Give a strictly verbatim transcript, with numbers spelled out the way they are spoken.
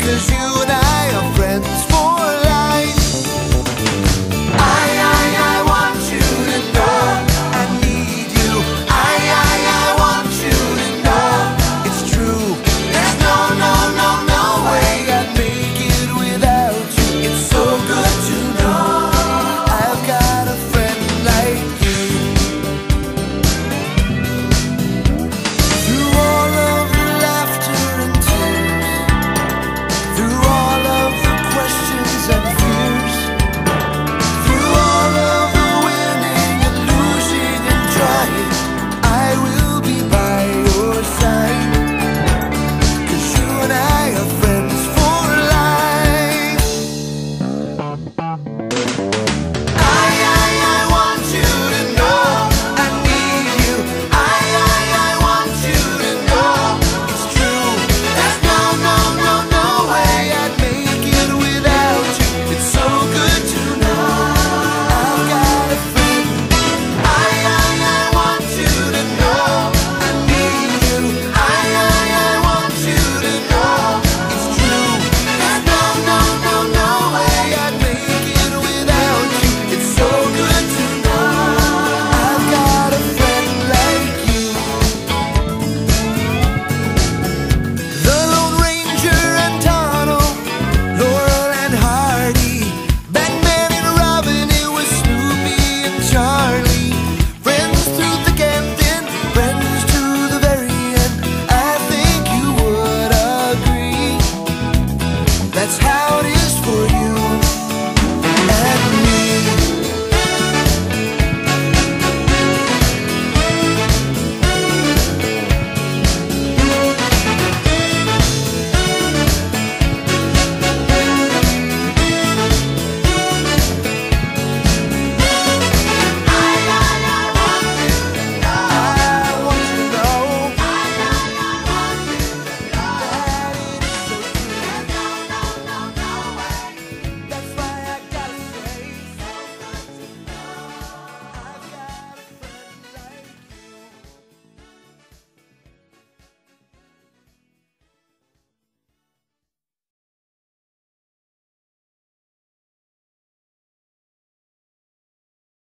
'cause you and I are friends for life. I, I, I want you to know I need you. I, I, I want you to know it's true. There's no, no, no, no way I'd make it without you. It's so good to know I've got a friend like you. Through all of the laughter and tears, through all of the questions and fears, through all of the winning and losing and trying, I will be by your side, 'cause you and I are friends for life. I, I, I want you to know I need you. I, I, I want you to know it's true. There's no, no, no, no way I'd make it without you. It's so good to know I've got a friend. I, I, I want you to know I need you. I, I, I want you to know it's true. There's no, no, no, no way I'd make it without you. It's so good to know I've got a friend like you. The Lone Ranger and Tonto, Laurel and Hardy, Batman and Robin, it was Snoopy and Charlie. Friends through thick and thin, friends to the very end. I think you would agree that's how it is for you.